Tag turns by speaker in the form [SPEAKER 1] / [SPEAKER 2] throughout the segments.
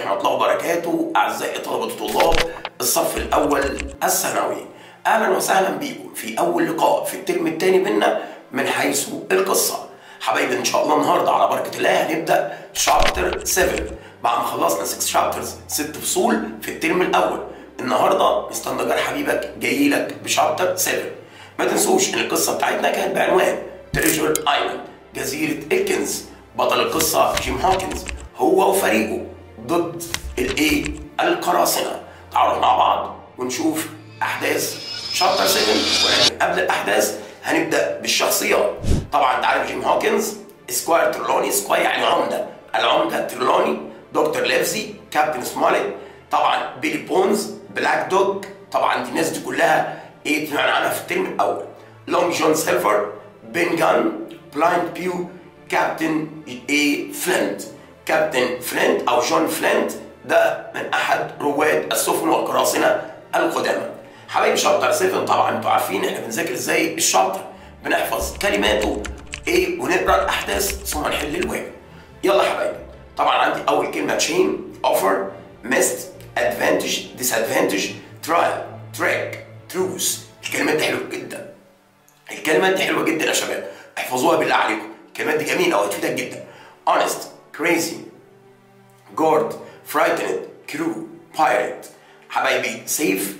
[SPEAKER 1] ورحمة الله وبركاته. أعزائي طلبة وطلاب الصف الأول الثانوي، أهلا وسهلا بيكم في أول لقاء في الترم الثاني منا من حيث القصة. حبايبي إن شاء الله النهارده على بركة الله هنبدأ شابتر 7 بعد ما خلصنا 6 شابترز 6 فصول في الترم الأول. النهارده مستر نجار حبيبك جاي لك بشابتر 7. ما تنسوش إن القصة بتاعتنا كانت بعنوان تريجر ايلاند، جزيرة الكنز. بطل القصة جيم هوكنز هو وفريقه ضد القراصنة. تعالوا مع بعض ونشوف أحداث شابتر 7، ولكن قبل الأحداث هنبدأ بالشخصيات. طبعا أنت عارف جيم هوكنز، سكواير ترلوني، سكواير يعني عمدة، العمدة ترلوني، دكتور ليفزي، كابتن سموليت، طبعا بيلي بونز، بلاك دوج. طبعا دي الناس دي كلها سمعنا عنها في الترم الأول. لونج جون سيلفر، بين جان، بلايند بيو، كابتن فلينت. كابتن فلينت او جون فلينت ده من احد رواد السفن والقراصنه القدامى. حبايبي شابتر 7 طبعا انتوا عارفين احنا بنذاكر ازاي الشابتر، بنحفظ كلماته ونقرا الاحداث ثم نحل الواجب. يلا حبايبي، طبعا عندي اول كلمه تشين، اوفر، ميست، ادفانتج، ديسادفانتج، ترايل، تريك، تروس. الكلمات دي حلوه جدا، الكلمات دي حلوه جدا يا شباب، احفظوها بالله عليكم. الكلمات دي جميله وهتفيدك جدا. honest، crazy، guard، frightened، crew، pirate. حبايبي سيف،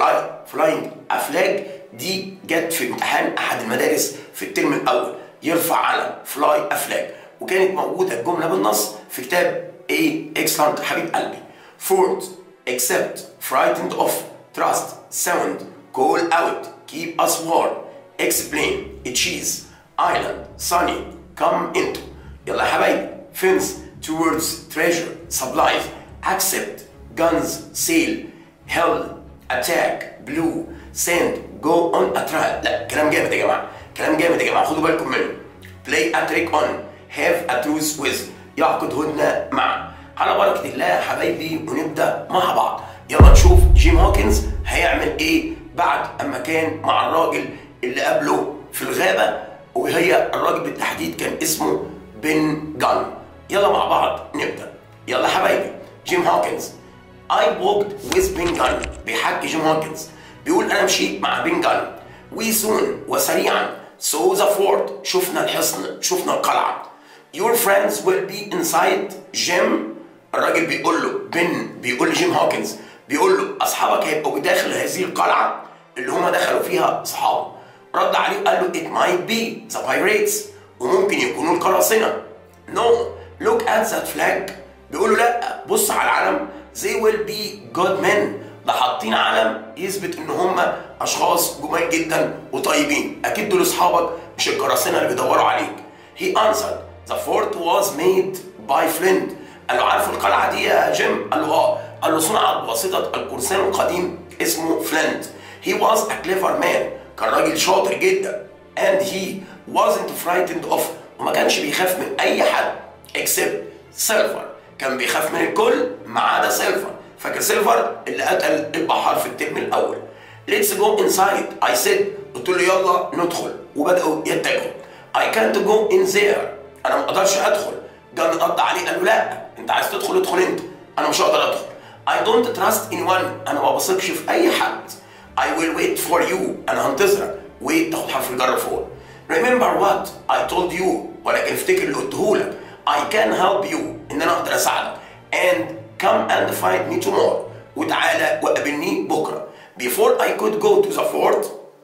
[SPEAKER 1] flying، افلاج. دي جت في امتحان احد المدارس في الترم الاول، يرفع علم فلاي افلاج، وكانت موجوده الجمله بالنص في كتاب excellent حبيب قلبي. fort، accept، frightened of، trust، sound، call out، keep us warm، explain، cheese، island، sunny، come into. يلا يا حبايبي، fence، towards، treasure، supplies، accept، guns، sail، hell، attack، blue، send، go on a trial. لا كلام جامد يا جماعه، كلام جامد يا جماعه، خدوا بالكم منه. play a trick on، have a truce with، يعقد هدنه مع. على بركه الله يا حبايبي ونبدا مع بعض. يلا نشوف جيم هوكنز هيعمل ايه بعد اما كان مع الراجل اللي قابله في الغابه، وهي الراجل بالتحديد كان اسمه بن جان. يلا مع بعض نبدا. يلا حبايبي، جيم هوكنز I walked with بن جان. بيحكي جيم هوكنز بيقول انا مشيت مع بن جان. we soon وسريعا saw the fort. شفنا الحصن، شفنا القلعه. your friends will be inside جيم. الراجل بيقول له، بن بيقول لجيم هوكنز، بيقول له اصحابك هيبقوا داخل هذه القلعه اللي هم دخلوا فيها اصحابه. رد عليه وقال له it might be the pirates، وممكن يكونوا القراصنة. no look at that flag. بيقول له لا بص على العلم. they will be good men. ده حاطين علم يثبت ان هم اشخاص جمال جدا وطيبين، اكيد دول اصحابك مش القراصنة اللي بيدوروا عليك. he answered the fort was made by Flint. قال له عارف القلعة دي يا جيم؟ قال له اه. قال له صنعت بواسطة القرصان القديم اسمه فلينت. he was a clever man. كان راجل شاطر جدا. and he wasn't frightened of، وما كانش بيخاف من اي حد except سيلفر. كان بيخاف من الكل ما عدا سيلفر. فاكر سيلفر اللي قتل البحار في الترم الاول. let's go inside I said. قلت له يلا ندخل، وبداوا يتجهوا. I can't go in there. انا ما اقدرش ادخل. جان رد عليه قال له لا انت عايز تدخل ادخل انت، انا مش هقدر ادخل. I don't trust anyone. انا ما بثقش في اي حد. I will wait for you. انا هنتظرك. wait تاخد حرف الجر فوق. remember what I told you. ولكن افتكر اللي قلته لك. I can help you. ان انا اقدر اساعدك. and come and find me tomorrow. وتعالى وقابلني بكره. before I could go to the fort.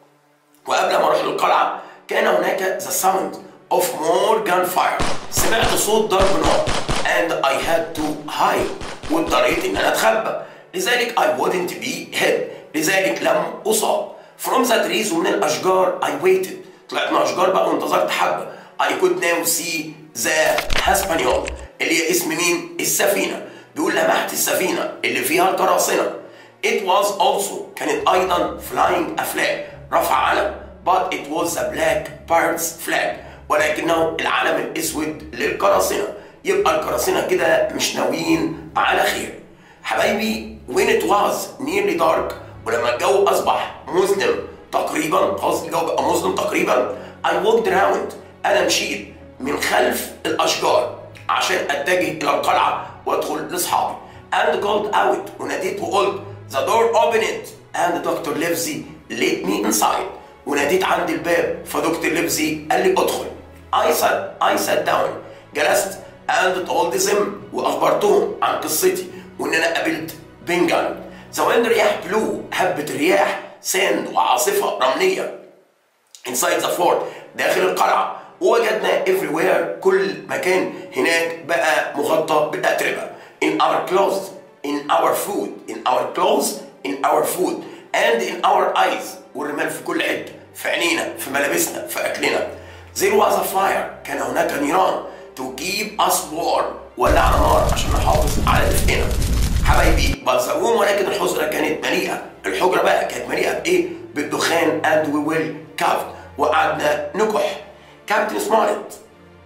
[SPEAKER 1] وقبل ما اروح للقلعه كان هناك the sound of more gunfire. سمعت صوت ضرب نار. and I had to hide. واضطريت ان انا اتخبى. لذلك I wouldn't be hit. لذلك لم اصاب. from the trees ومن الاشجار I waited. طلعت من الاشجار بقى وانتظرت حبه. I could now see the Hispaniola اللي هي اسم مين؟ السفينه. بيقول لمحت السفينه اللي فيها القراصنه. it was also كانت ايضا flying a flag، رفع علم. but it was a black pirates flag، ولكنه العلم الاسود للقراصنه. يبقى القراصنه كده مش ناويين على خير. حبايبي when it was nearly dark، ولما الجو اصبح مظلم تقريبا، خلاص الجو بقى مظلم تقريبا. I walked around. انا مشيت من خلف الاشجار عشان اتجه الى القلعه وادخل لاصحابي. and called out وناديت وقلت the door opened and Dr. Livesey let me inside وناديت عند الباب فدكتور ليفزي قال لي ادخل. I sat down جلست and told them واخبرتهم عن قصتي وان انا قابلت بنجان. The wind رياح بلو هبت الرياح ساند وعاصفه رمليه inside the fort داخل القلعه ووجدنا everywhere كل مكان هناك بقى مغطى بالاتربه in our clothes in our food in our clothes in our food and in our eyes والرمال في كل حته في عينينا في ملابسنا في اكلنا. There was a fire كان هناك نيران to keep us warm ولعنا نار عشان نحافظ على دفئنا. حبايبي but the room ولكن الحجره كانت مليئه. الحجره بقى كانت مليئه بايه؟ بالدخان and we will cough وقعدنا نكح. كابتن سمارت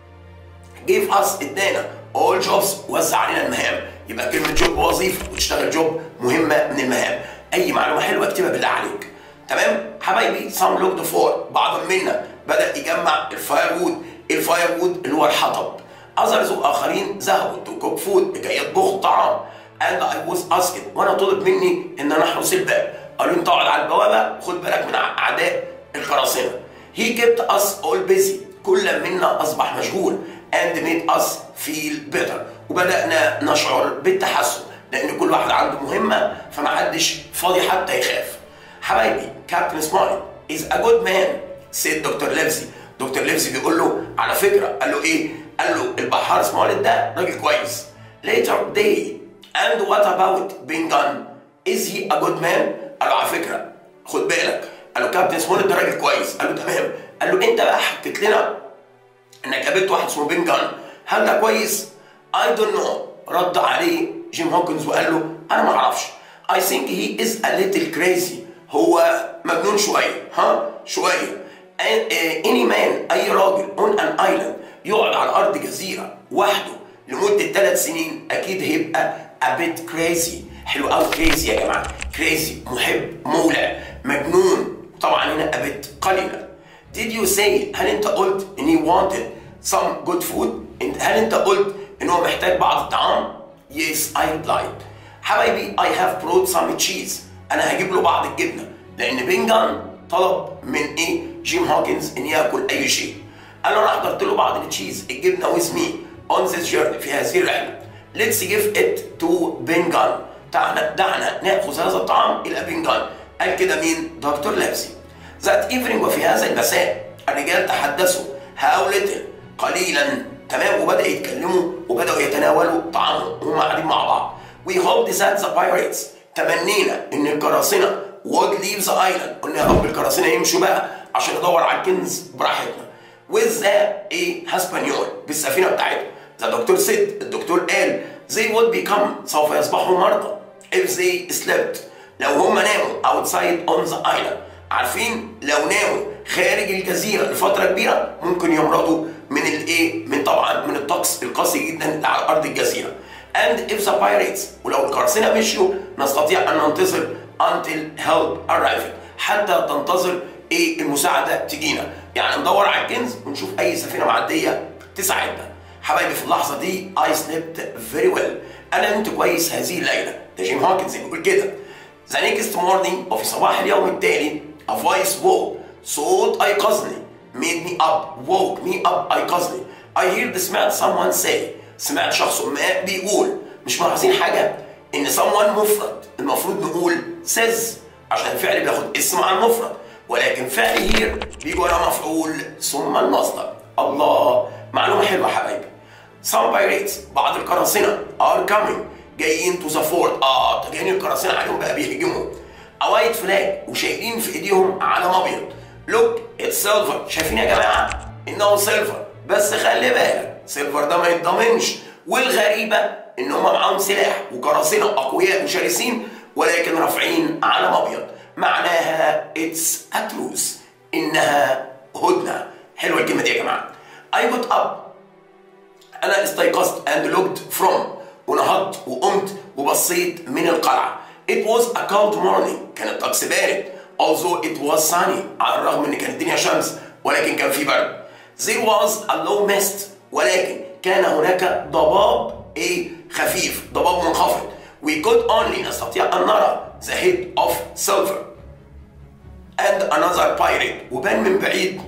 [SPEAKER 1] gave us ادانا all jobs وزع علينا المهام. يبقى كلمه جوب وظيفه وتشتغل جوب مهمه من المهام. اي معلومه حلوه اكتبها بالله عليك. تمام حبايبي some looked for بعض منا بدا يجمع الفاير وود اللي هو الحطب. others واخرين ذهبوا to cook food لكي يطبخوا الطعام and I was asked وانا طلب مني ان انا احرس الباب. قالوا لي انت اقعد على البوابه خد بالك من اعداء القراصنه. he kept us all busy كل منا اصبح مشغول and made us feel better وبدانا نشعر بالتحسن لان كل واحد عنده مهمه فمحدش فاضي حتى يخاف. حبايبي كابتن سمارت is a good man said دكتور ليفزي. دكتور ليفزي بيقول له على فكره قال له ايه؟ قال له البحار سمارت ده راجل كويس. later day and what about بنجان is he a good man؟ قال له على فكره خد بالك. قال له كابتن سمارت ده راجل كويس. قال له تمام. قال له انت بقى حكيت لنا انك قابلت واحد اسمه بنجان هل ده كويس؟ I don't know رد عليه جيم هوكنز وقال له انا ما اعرفش. I think he is a little crazy هو مجنون شويه شويه. any man اي راجل on an island يقعد على ارض جزيره وحده لمده 3 سنين اكيد هيبقى a bit crazy. حلو قوي crazy يا جماعه. crazy محب مولع مجنون طبعا هنا a bit قليلا. did you say هل انت قلت ان he wanted some good food؟ هل انت قلت ان هو محتاج بعض الطعام؟ yes I replied. حبايبي I have brought some cheese انا هجيب له بعض الجبنه لان بنجان طلب من ايه؟ جيم هوكنز ان ياكل اي شيء. قال له انا حضرت له بعض التشيز الجبنه with me on this journey في هذه الرحله. let's give it to بنجان دعنا ناخذ هذا الطعام الى بنجان. قال كده مين؟ دكتور ليفزي. that evening وفي هذا المساء الرجال تحدثوا how little قليلا تمام وبدأ يتكلموا وبدأوا يتناولوا طعامهم وهم قاعدين مع بعض. we hoped that the pirates تمنينا ان القراصنه would leave the island قلنا يا رب القراصنه يمشوا بقى عشان ندور على الكنز براحتنا. with the هاسبانيول بالسفينه بتاعتهم. the doctor said الدكتور قال they would become سوف يصبحوا مرضى if they slept لو هم ناموا outside on the island. عارفين لو ناموا خارج الجزيره لفتره كبيره ممكن يمرضوا من الايه؟ من طبعا من الطقس القاسي جدا على ارض الجزيره. and if the pirates ولو القراصنه مشيوا نستطيع ان ننتظر until help arrived حتى تنتظر ايه؟ المساعده تجينا. يعني ندور على الكنز ونشوف اي سفينه معديه تساعدنا. حبايبي في اللحظه دي I slept very well انا نمت كويس هذه الليله. ده جيم هوكنز بيقول كده. the next morning وفي صباح اليوم التالي a voice woke صوت ايقظني made me up woke me up ايقظني. I heard سمعت someone say سمعت شخص ما بيقول. مش ملاحظين حاجه ان someone مفرد المفروض نقول says عشان الفعل بياخد اسم على المفرد ولكن فعل here بيجي ورا مفعول ثم المصدر. الله معلومه حلوه حبايبي. some pirates بعض القراصنه are coming جايين to the fort جايين القراصنه عليهم بقى بيهجموا. a white flag وشايلين في ايديهم علم ابيض. look it's silver شايفين يا جماعه انه سيلفر بس خلي بالك سيلفر ده ما يتضمنش. والغريبه ان هم معاهم سلاح وقراصنه اقوياء وشرسين ولكن رافعين علم ابيض معناها it's a truce انها هدنه. حلوه الكلمه دي يا جماعه. I got up انا استيقظت and looked from ونهضت وقمت وبصيت من القلعه. it was a cold morning كان الطقس بارد although it was sunny على الرغم ان كانت الدنيا شمس ولكن كان في برد. there was a low mist ولكن كان هناك ضباب خفيف ضباب منخفض we could only نستطيع أن نرى the head of silver and another pirate وبان من بعيد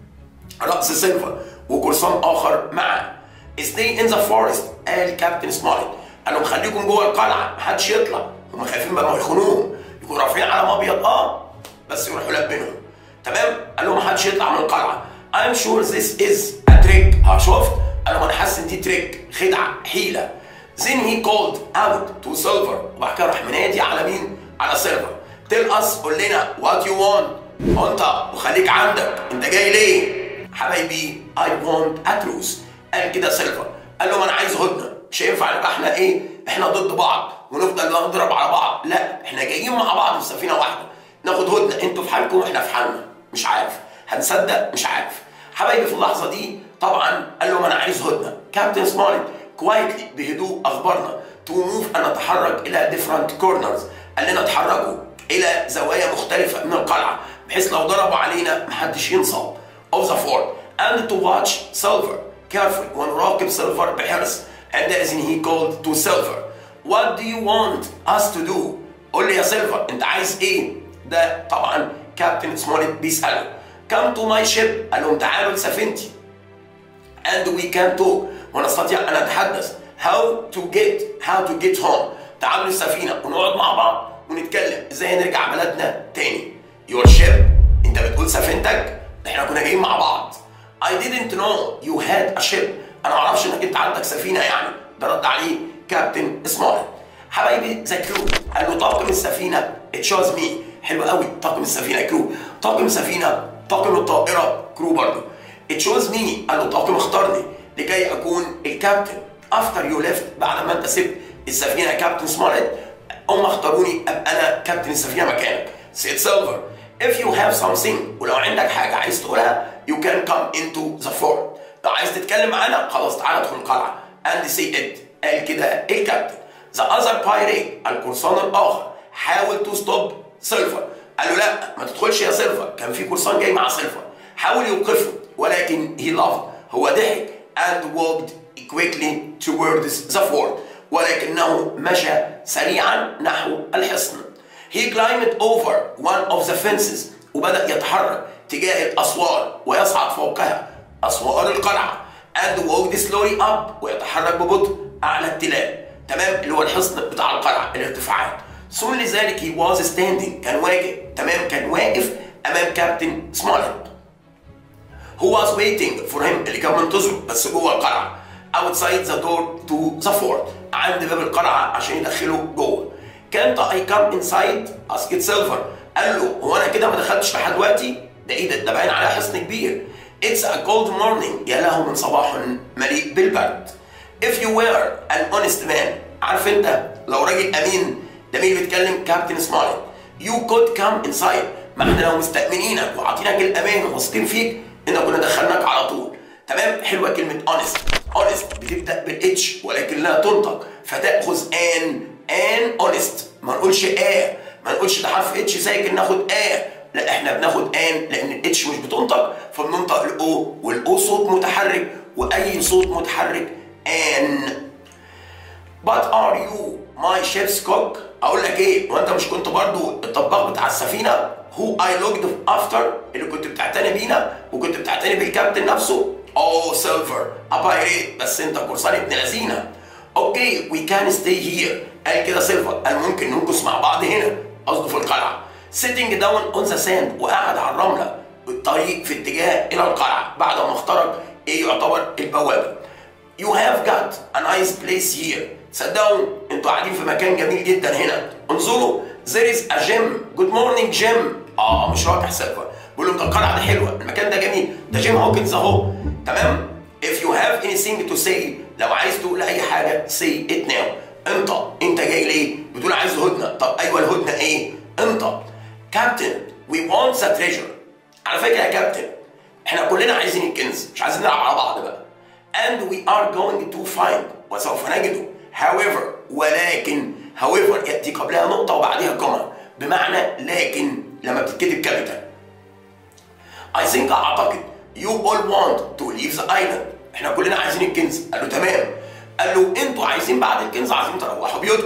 [SPEAKER 1] رأس سيلفر وقرصان آخر معه. stay in the forest قال كابتن سمارت، قال لهم خليكم جوه القلعة محدش يطلع، هم خايفين بقى ما يخونوهم يكونوا رافعين علم أبيض بس يروحوا لابينهم. تمام؟ قال لهم محدش يطلع من القلعة. I'm sure this is a trick. شفت؟ قال لهم أنا حاسس إن دي تريك، خدعة، حيلة. then he called out to silver وبعد كده راح منادي على مين؟ على سيلفر. tell us قول لنا what you want. انت وخليك عندك، انت جاي ليه؟ حبايبي I want a truce. قال كده سيلفر، قال لهم انا عايز هدنه، مش هينفع نبقى احنا احنا ضد بعض ونفضل نضرب على بعض، لا احنا جايين مع بعض في سفينه واحده، ناخد هدنه، انتوا في حالكم واحنا في حالنا، مش عارف، هنصدق مش عارف. حبايبي في اللحظه دي طبعا قال لهم انا عايز هدنه. كابتن سمارت كوايتلي بهدوء اخبرنا تو موف ان نتحرك الى ديفرنت كورنرز، قال لنا اتحركوا الى زوايا مختلفه من القلعه بحيث لو ضربوا علينا محدش ينصب of the fort and to watch silver carefully ونراقب سيلفر بحرص. عندئذ he called to silver what do you want us to do. قول لي يا سيلفر انت عايز ايه؟ ده طبعا كابتن سمارت بيساله. come to my ship قال لهم تعالوا لسفينتي and we can talk ونستطيع ان نتحدث how to get home. تعالوا للسفينه ونقعد مع بعض ونتكلم ازاي نرجع بلدنا تاني. your ship انت بتقول سفينتك؟ احنا كنا جايين مع بعض. I didn't know you had a ship. انا ما اعرفش انك انت عندك سفينه يعني. ده رد عليه كابتن سمارت. حبايبي ذا كرو قال له طاقم السفينه تشوز مي. حلو قوي، طاقم السفينه كرو، طاقم السفينه طاقم الطائره كرو برضه. تشوز مي قال له طاقم اختارني لكي اكون الكابتن. افتر يو ليفت بعد ما انت سبت السفينه يا كابتن سمارت هم اختاروني ابقى انا كابتن السفينه مكانك. سيد سيلفر if you have something ولو عندك حاجه عايز تقولها you can come into the fort. لو عايز تتكلم معانا خلاص تعالى ادخل القلعه. and say it قال كده الكابتن. the other pirate القرصان الاخر حاول to stop سيلفر، قال له لا ما تدخلش يا سيلفر، كان في قرصان جاي مع سيلفر، حاول يوقفه ولكن he laughed هو ضحك and walked quickly towards the fort ولكنه مشى سريعا نحو الحصن. he climbed over one of the fences وبدأ يتحرك تجاه الأسوار ويصعد فوقها أسوار القلعة and walked slowly up ويتحرك ببطء أعلى التلال. تمام اللي هو الحصن بتاع القلعة الارتفاعات. ثم لذلك he was standing كان واقف. تمام كان واقف أمام كابتن سمارت who was waiting for him اللي كان منتظره بس جوه القلعة outside the door to the fort عند باب القلعة عشان يدخله جوه. can't I come inside asked silver. قال له هو انا كده ما دخلتش لحد دلوقتي؟ ده ايه ده باين على حصن كبير. it's a cold morning يا له من صباح مليء بالبرد. if you were an honest man عارف انت لو راجل امين ده مين اللي بيتكلم؟ كابتن سمارت. you could come inside ما احنا لو مستأمنينك وعاطينك الامان وواثقين فيك ان كنا دخلناك على طول. تمام حلوه كلمه honest. honest بتبدا بالاتش ولكن لا تنطق فتاخذ ان honest. ما نقولش ما نقولش ده حرف اتش ساكن ناخد لا احنا بناخد لان الاتش مش بتنطق فبننطق الاو والاو صوت متحرك واي صوت متحرك but are you my ship's cook. اقول لك ايه وانت مش كنت برضو الطباخ بتاع السفينه who I looked after اللي كنت بتعتني بينا وكنت بتعتني بالكابتن نفسه. سيلفر ابايريت بس انت قرصان ابن لذينه. اوكي we can stay here قال كده سيلفر قال ممكن نمكث مع بعض هنا قصده في القلعه. sitting down on the sand وقعد على الرمله بالطريق في اتجاه الى القلعه بعد ما اخترق يعتبر البوابه. you have got a nice place here. صدقوا انتوا قاعدين في مكان جميل جدا هنا. انظروا there is a gym. good morning Jim. مش راكح سيلفر بيقول لهم ده القلعه دي حلوه المكان ده جميل ده جيم هوكنز اهو. تمام if you have anything to say لو عايز تقول اي حاجه say it now. انت جاي ليه؟ بتقول عايز هدنه. طب ايوه الهدنه ايه؟ كابتن we want the treasure. على فكره يا كابتن احنا كلنا عايزين الكنز مش عايزين نلعب على بعض بقى. and we are going to find وسوف نجده. however ولكن however ياتي قبلها نقطه وبعدها كوما بمعنى لكن لما بتتكتب كابيتال. I think اعتقد you all want to leave the island. احنا كلنا عايزين الكنز. قال له تمام. قال له انتوا عايزين بعد الكنز عايزين تروحوا بيوتكم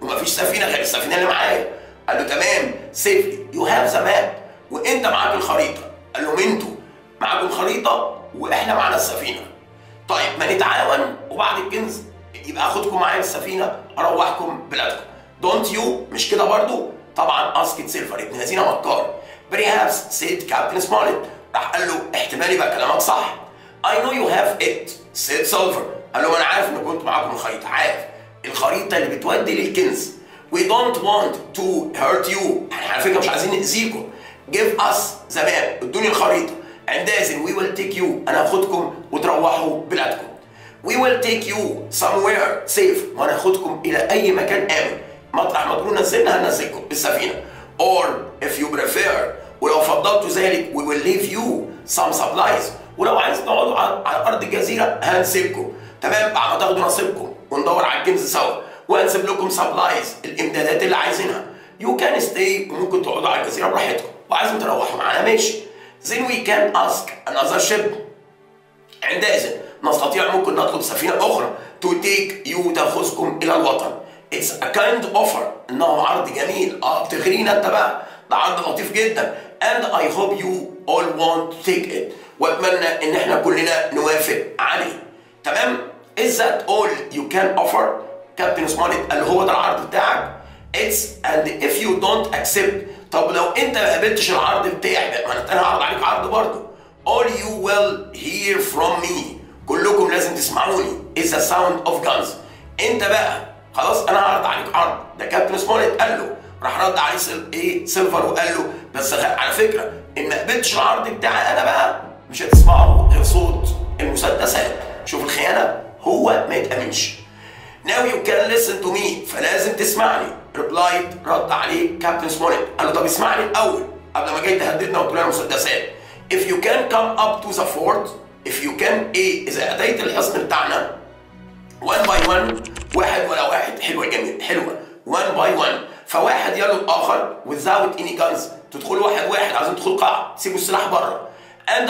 [SPEAKER 1] ومفيش سفينه غير السفينه اللي معايا. قال له تمام سيفلي يو هاف ذا ماب، وانت معاك الخريطه. قال لهم انتوا معاكم الخريطه واحنا معانا السفينه. طيب ما نتعاون وبعد الكنز يبقى اخدكم معايا السفينه اروحكم بلادكم. دونت يو مش كده برضو؟ طبعا اسكت سيلفر ابن الذين مكار. بريهابس سيد كابتن سمارت، راح قال له احتمال يبقى كلامك صح. I know you have it said Silver. قال له انا عارف ان كنت معاكم الخريطه، عارف الخريطه اللي بتودي للكنز. We don't want to hurt you، احنا على فكره مش عايزين ناذيكم. Give us the map، ادوني الخريطه. And then we will take you، انا هاخدكم وتروحوا بلادكم. We will take you somewhere safe، وانا هاخدكم الى اي مكان امن. مطرح ما تقولوا نزلنا هننزلكم بالسفينه. Or if you prefer، ولو فضلتوا ذلك we will leave you some supplies، ولو عايز تقعدوا على ارض الجزيره هنسيبكم. تمام، بعد ما تاخدوا نصيبكم وندور على الكنز سوا، وهنسيب لكم سبلايز الامدادات اللي عايزينها. يو كان ستي، وممكن تقعدوا على الجزيره براحتكم، وعايزين تروحوا معانا ماشي. then we can ask another ship، عندئذ نستطيع ممكن نطلب سفينه اخرى to take you، تاخذكم الى الوطن. it's a kind offer، انه عرض جميل. بتغرينا انت بقى، ده عرض لطيف جدا. and I hope you all want to take it، واتمنى ان احنا كلنا نوافق عليه. تمام؟ is that all you can offer؟ كابتن سمارت قال هو ده العرض بتاعك؟ it's and if you don't accept، طب لو انت ما قبلتش العرض بتاعي ده، ما انا هعرض عليك عرض برضه. all you will hear from me، كلكم لازم تسمعوني. is the sound of guns. انت بقى خلاص انا هعرض عليك عرض. ده كابتن سمارت قال له، راح رد عليه سيلفر وقال له بس على فكره ان ما قبلتش العرض بتاعي انا بقى مش هتسمعوا غير صوت المسدسات. شوف الخيانه، هو ما يتامنش. Now you can listen to me، فلازم تسمعني. replied، رد عليه كابتن سمارت قال له طب اسمعني الاول قبل ما جاي تهددنا وتقول لنا مسدسات. if you can come up to the fort، if you can ايه، اذا اتيت الحصن بتاعنا one by one، واحد ولا واحد، حلوه جميل حلوه، one by one، فواحد يلو الاخر without any guns، تدخلوا واحد واحد، عايزين تدخلوا قاعه، سيبوا السلاح بره. and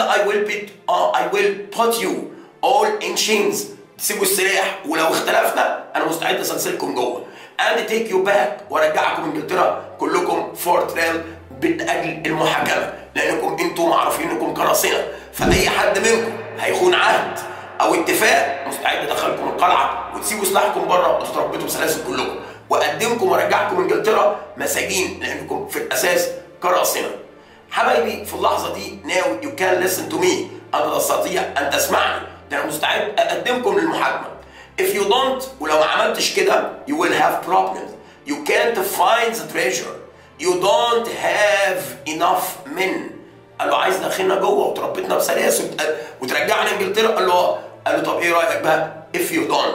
[SPEAKER 1] I will put you all in chains، تسيبوا السلاح، ولو اختلفنا انا مستعد اسلسلكم جوه. and take you back، وارجعكم انجلترا كلكم فور تريل من اجل المحاكمه، لانكم انتم معروفين انكم قراصنه، فاي حد منكم هيخون عهد او اتفاق مستعد ادخلكم القلعه وتسيبوا سلاحكم بره وتتربطوا بسلاسل كلكم، واقدمكم وارجعكم انجلترا مساجين لانكم في الاساس قراصنه. حبايبي في اللحظه دي now you can listen to me، انا تستطيع ان تسمعني، ده انا مستعد اقدمكم للمحاكمه. if you don't، ولو ما عملتش كده you will have problems، you can't find the treasure، you don't have enough men. قال له عايز داخلنا جوه وتربطنا بسلاسل وترجعنا انجلترا؟ قال له طب ايه رايك بقى if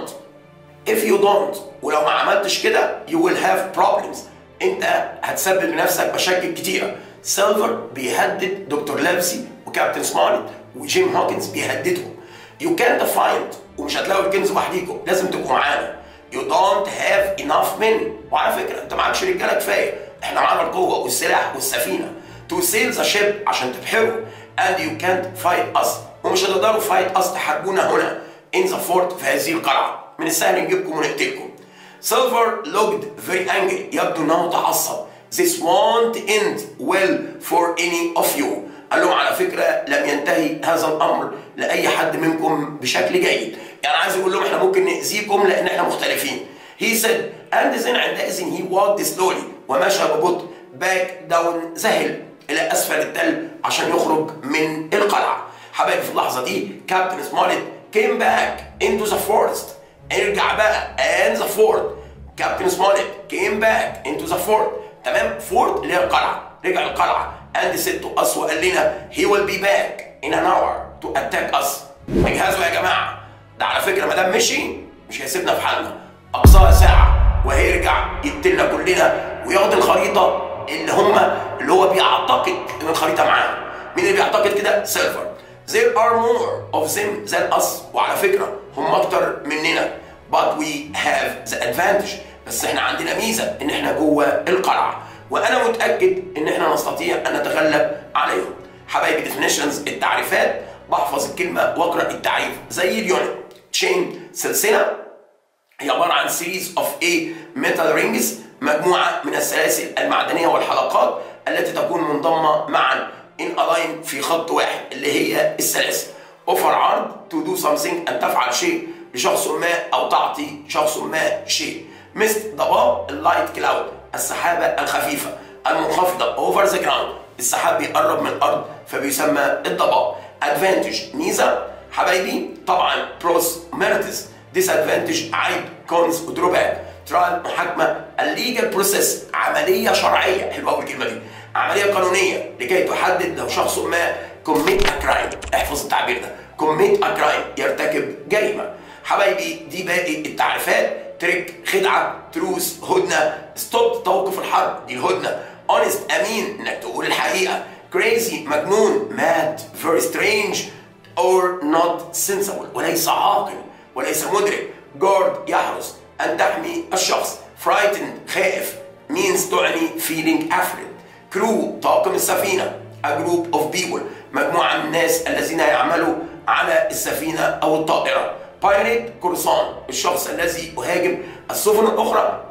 [SPEAKER 1] you don't، ولو ما عملتش كده you will have problems، انت هتسبب لنفسك مشاكل كتيره. سيلفر بيهدد دكتور لابسي وكابتن سمارت وجيم هوكنز بيهددهم. you can't find، ومش هتلاقوا الكنز وحديكم، لازم تبقوا معانا. you don't have enough men، وعلى فكره انت معكش رجاله كفايه، احنا معانا القوه والسلاح والسفينه to sail the ship، عشان تبحروا. and you can't fight us، ومش هتقدروا fight us، تحاربونا هنا in the fort، في هذه القلعه، من السهل نجيبكم ونقتلكم. سيلفر looked very angry، يبدو انه تعصب. this won't end well for any of you، قال لهم على فكره لم ينتهي هذا الامر لاي حد منكم بشكل جيد، يعني عايز يقول لهم احنا ممكن ناذيكم لان احنا مختلفين. he said and then عندئذ he walked slowly، ومشى ببطء back down the hill، الى اسفل التل عشان يخرج من القلعه. حبايبي في اللحظه دي كابتن سمارت came back into the forest، ارجع بقى and the fort. كابتن سمارت came back into the fort، تمام، فورت اللي هي القلعه، رجع القلعه and said to us، وقال لنا he will be back in an hour to attack us. اجهزوا يا جماعه، ده على فكره ما دام مشي مش هيسيبنا في حالنا، اقصاها ساعه وهيرجع يقتلنا كلنا وياخد الخريطه اللي هو بيعتقد ان الخريطه معاه. مين اللي بيعتقد كده؟ سيلفر. there are more of them than us، وعلى فكره هم اكتر مننا but we have the advantage، بس احنا عندنا ميزه ان احنا جوه القلعه، وانا متاكد ان احنا نستطيع ان نتغلب عليهم. حبايبي definitions، التعريفات، بحفظ الكلمه واقرا التعريف زي اليونت. chain، سلسله. هي عباره عن سيريز اوف ميتال رينجز، مجموعه من السلاسل المعدنيه والحلقات التي تكون منضمه معا ان الاين في خط واحد اللي هي السلاسل. اوفر عرض تو دو سامثينج، ان تفعل شيء لشخص ما او تعطي شخص ما شيء. مست ضباب، اللايت كلاود، السحابه الخفيفه المنخفضه اوفر ذا جراوند، السحاب بيقرب من الارض فبيسمى الضباب. ادفانتج ميزه حبايبي، طبعا بروس ميرتس، ديس ادفانتج عيب، كونز ودروباك. ترايل محاكمه، الليجل بروسيس عمليه شرعيه، حلوه قوي الكلمه دي، عمليه قانونيه لكي تحدد لو شخص ما كوميت ا كرايم، احفظ التعبير ده، كوميت ا كرايم، يرتكب جريمه. حبايبي دي باقي التعريفات. تريك خدعه، تروس هدنه، ستوب توقف الحرب دي الهدنه، اونست امين انك تقول الحقيقه، كريزي مجنون، ماد فيري سترينج or not sensible وليس عاقل وليس مدرك، جارد يحرس، ان تحمي الشخص، frightened خائف means تعني feeling afraid، crew طاقم السفينه، a group of people مجموعه من الناس الذين يعملوا على السفينه او الطائره، pirate قرصان الشخص الذي يهاجم السفن الاخرى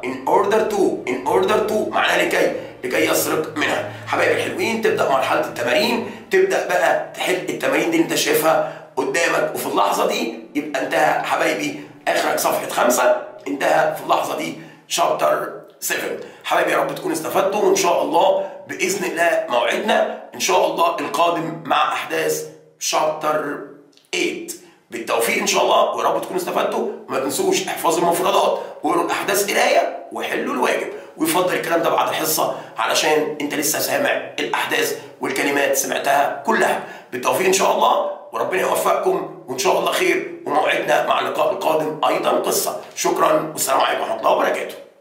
[SPEAKER 1] in order to معناه لكي يسرق منها. حبايبي الحلوين، تبدا مرحله التمارين، تبدا بقى تحل التمارين دي اللي انت شايفها قدامك، وفي اللحظه دي يبقى انتهى حبايبي اخرك صفحه 5، انتهى في اللحظه دي شابتر 7. حبايبي يا رب تكونوا استفدتوا، وان شاء الله باذن الله موعدنا ان شاء الله القادم مع احداث شابتر 8. بالتوفيق ان شاء الله، ويا رب تكونوا استفدتوا. وما تنسوش احفظوا المفردات وقروا الاحداث قرايه وحلوا الواجب، ويفضل الكلام ده بعد الحصه علشان انت لسه سامع الاحداث والكلمات سمعتها كلها. بالتوفيق ان شاء الله، وربنا يوفقكم وان شاء الله خير، وموعدنا مع اللقاء القادم ايضا قصه. شكرا والسلام عليكم ورحمه الله وبركاته.